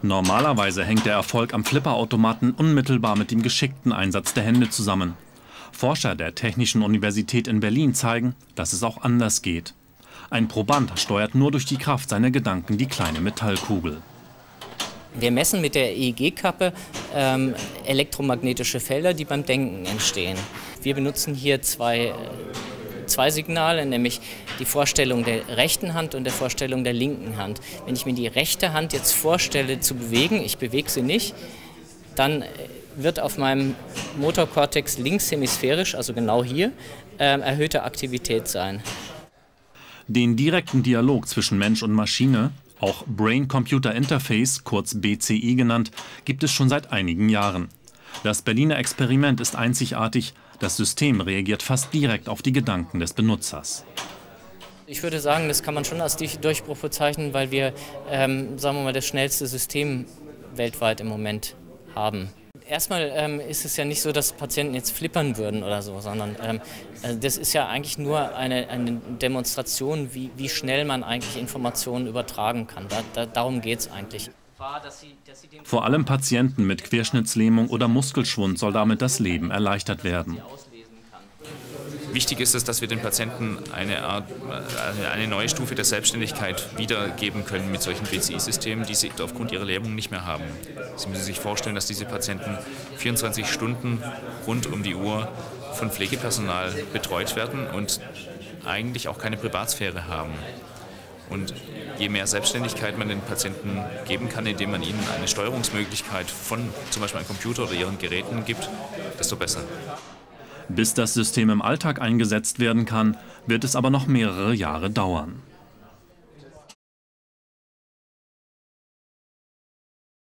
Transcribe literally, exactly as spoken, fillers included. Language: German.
Normalerweise hängt der Erfolg am Flipperautomaten unmittelbar mit dem geschickten Einsatz der Hände zusammen. Forscher der Technischen Universität in Berlin zeigen, dass es auch anders geht. Ein Proband steuert nur durch die Kraft seiner Gedanken die kleine Metallkugel. Wir messen mit der E E G-Kappe ähm, elektromagnetische Felder, die beim Denken entstehen. Wir benutzen hier zwei, zwei Signale, nämlich die Vorstellung der rechten Hand und der Vorstellung der linken Hand. Wenn ich mir die rechte Hand jetzt vorstelle zu bewegen, ich bewege sie nicht, dann wird auf meinem Motorkortex linkshemisphärisch, also genau hier, äh, erhöhte Aktivität sein. Den direkten Dialog zwischen Mensch und Maschine, auch Brain-Computer Interface, kurz B C I genannt, gibt es schon seit einigen Jahren. Das Berliner Experiment ist einzigartig. Das System reagiert fast direkt auf die Gedanken des Benutzers. Ich würde sagen, das kann man schon als Durchbruch bezeichnen, weil wir, ähm, sagen wir mal, das schnellste System weltweit im Moment haben. Erstmal ähm, ist es ja nicht so, dass Patienten jetzt flippern würden oder so, sondern ähm, also das ist ja eigentlich nur eine, eine Demonstration, wie, wie schnell man eigentlich Informationen übertragen kann. Da, da, darum geht es eigentlich. Vor allem Patienten mit Querschnittslähmung oder Muskelschwund soll damit das Leben erleichtert werden. Wichtig ist es, dass wir den Patienten eine, Art, eine neue Stufe der Selbstständigkeit wiedergeben können mit solchen B C I-Systemen, die sie aufgrund ihrer Lähmung nicht mehr haben. Sie müssen sich vorstellen, dass diese Patienten vierundzwanzig Stunden rund um die Uhr von Pflegepersonal betreut werden und eigentlich auch keine Privatsphäre haben. Und je mehr Selbstständigkeit man den Patienten geben kann, indem man ihnen eine Steuerungsmöglichkeit von zum Beispiel einem Computer oder ihren Geräten gibt, desto besser. Bis das System im Alltag eingesetzt werden kann, wird es aber noch mehrere Jahre dauern.